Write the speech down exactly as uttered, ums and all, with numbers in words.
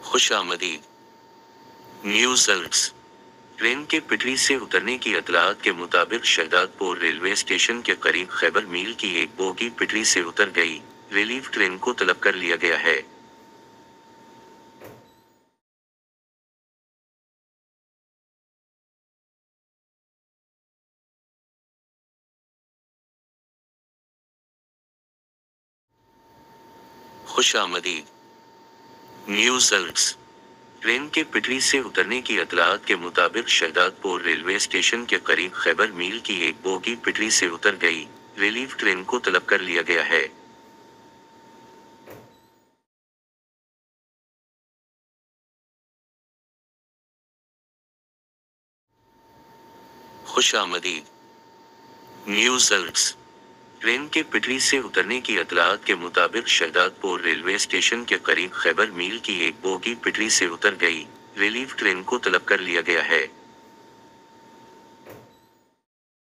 خوش آمدید۔ News alerts. Train کے پٹری سے اترنے کی اطلاعات کے مطابق شہداد پور ریلوے اسٹیشن کے قریب خیبر میل کی ایک بوگی پٹری سے اتر گئی، ریلیف ٹرین کو طلب کر لیا گیا ہے۔ خوش آمدید۔ News alerts. ٹرین کے پٹری سے اترنے کی اطلاعات کے مطابق شہداد پور ریلوے اسٹیشن کے قریب خیبر میل کی ایک بوگی پٹری سے اتر گئی، ریلیف ٹرین کو طلب کر لیا گیا ہے۔ خوش آمدید۔ News alerts. ٹرین کے پٹری سے اترنے کی اطلاعات کے مطابق شہداد پور ریلوے اسٹیشن کے قریب خیبر میل کی ایک بوگی پٹری سے اتر گئی، ریلیف ٹرین کو طلب کر لیا گیا ہے۔